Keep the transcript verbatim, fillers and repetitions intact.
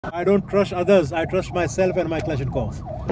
I don't trust others. I trust myself and my Kalashnikov.